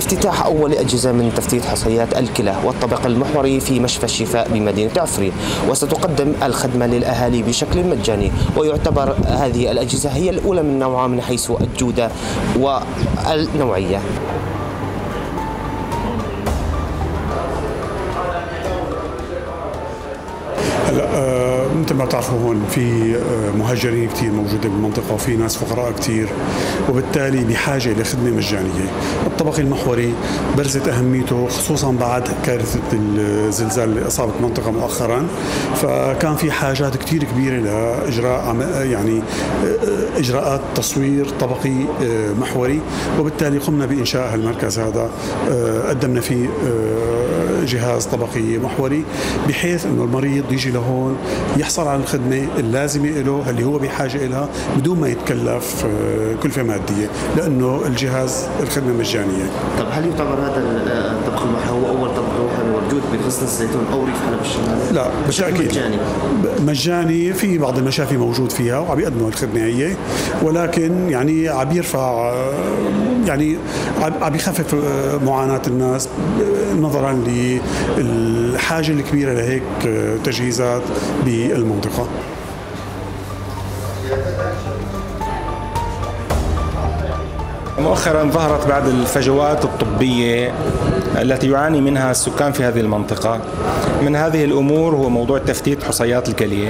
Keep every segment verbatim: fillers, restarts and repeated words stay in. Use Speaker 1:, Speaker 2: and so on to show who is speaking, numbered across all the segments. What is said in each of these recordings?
Speaker 1: افتتاح أول أجهزة من تفتيت حصيات الكلى والطبق المحوري في مشفى الشفاء بمدينة عفرين، وستقدم الخدمة للأهالي بشكل مجاني، ويعتبر هذه الأجهزة هي الأولى من نوعها من حيث الجودة والنوعية.
Speaker 2: هلا مثل ما بتعرفوا هون في مهاجرين كثير موجودين بالمنطقة وفي ناس فقراء كثير، وبالتالي بحاجة لخدمة مجانية. الطبق المحوري برزت أهميته خصوصا بعد كارثة الزلزال اللي أصابت المنطقة مؤخرا، فكان في حاجات كثير كبيرة لإجراء يعني إجراءات تصوير طبقي محوري، وبالتالي قمنا بإنشاء المركز هذا. قدمنا فيه جهاز طبقي محوري بحيث انه المريض يجي لهون يحصل على الخدمه اللازمه له اللي هو بحاجه لها بدون ما يتكلف كلفه ماديه، لانه الجهاز الخدمه مجانيه.
Speaker 1: طب هل يعتبر هذا الطبق المحوري هو اول طبق محوري موجود بغصن الزيتون او ريف حلب الشمال؟
Speaker 2: لا بالتاكيد
Speaker 1: مجاني.
Speaker 2: مجاني في بعض المشافي موجود فيها وعم يقدموا الخدمه هي، ولكن يعني عم يرفع يعني عم يخفف معاناه الناس نظرا للحاجه الكبيره لهيك تجهيزات بالمنطقه.
Speaker 3: مؤخرا ظهرت بعض الفجوات الطبية التي يعاني منها السكان في هذه المنطقة. من هذه الأمور هو موضوع تفتيت حصيات الكلية.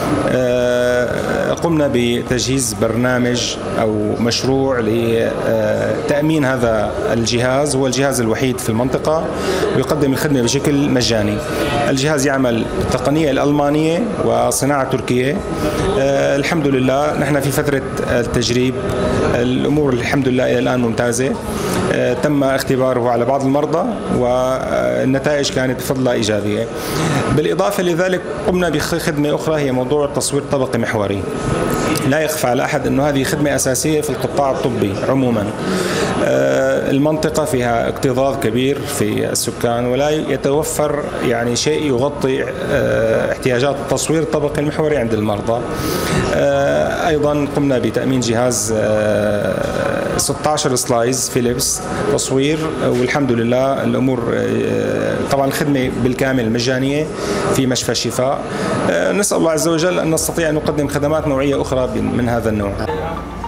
Speaker 3: قمنا بتجهيز برنامج أو مشروع لتأمين هذا الجهاز، هو الجهاز الوحيد في المنطقة ويقدم الخدمة بشكل مجاني. الجهاز يعمل بالتقنية الألمانية وصناعة تركية. الحمد لله نحن في فترة التجريب، الأمور الحمد لله إلى الآن ممتازة. تم اختباره على بعض المرضى والنتائج كانت بفضل الله إيجابية. بالإضافة لذلك قمنا بخدمة أخرى هي موضوع تصوير طبقي محوري. لا يخفى على أحد أنه هذه خدمة أساسية في القطاع الطبي عموما. المنطقة فيها اكتظاظ كبير في السكان ولا يتوفر يعني شيء يغطي احتياجات التصوير الطبقي المحوري عند المرضى. أيضا قمنا بتأمين جهاز ستة عشر سلايز فيليبس تصوير، والحمد لله الأمور طبعا الخدمة بالكامل مجانية في مشفى الشفاء. نسأل الله عز وجل أن نستطيع أن نقدم خدمات نوعية أخرى من هذا النوع.